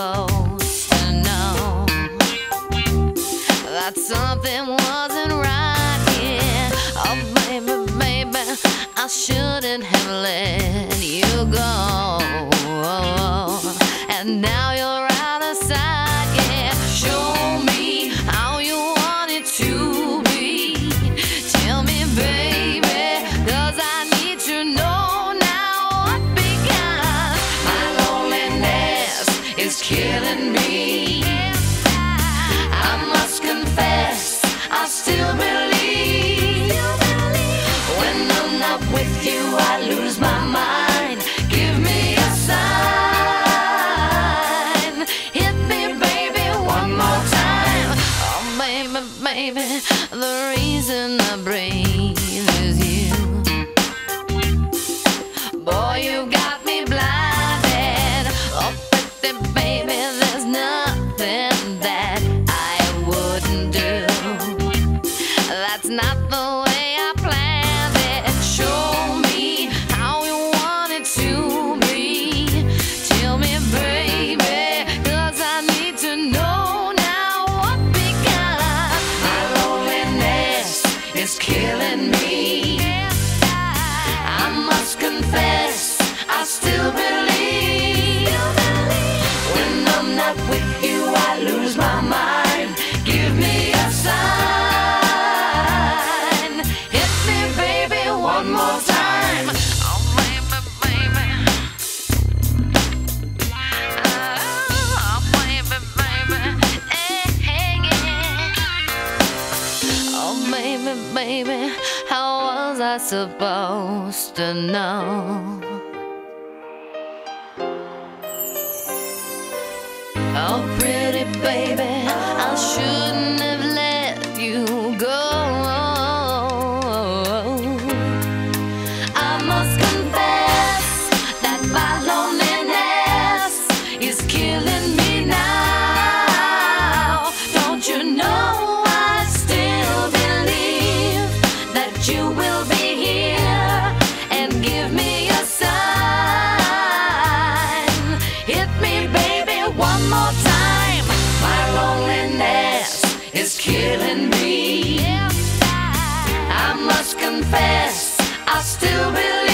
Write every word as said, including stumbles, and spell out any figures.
supposed to know that something wasn't right here. Oh baby, baby, I shouldn't have let you go. And now you're out of sight, yeah. Show me how you want it to be. Tell me, baby, 'cause I need to know now what began. My loneliness is killing me. I must confess, I still believe. When I'm not with you, I lose my mind. Give me a sign. Hit me, baby, one more time. Oh, baby, baby, the reason I breathe is you. Boy, you got me blinded. Oh, pretty baby, there's nothing that I wouldn't do. That's not the way I planned it. Show me how you want it to be. Tell me, baby, 'cause I need to know now what began. My loneliness is killing me. I must confess, I still believe. When I'm not with you, I lose my mind. Give me a sign. Hit me, baby, one more time. Oh, baby, baby. Oh, baby, baby. Hey, hey, yeah. Oh, baby, baby, how was I supposed to know? Oh, pretty baby, I shouldn't have let you go. I must confess that my loneliness is killing me now. Don't you know I still believe that you will be here and give me a sign. Hit me, baby, one more time. My loneliness is killing me. I must confess, I still believe.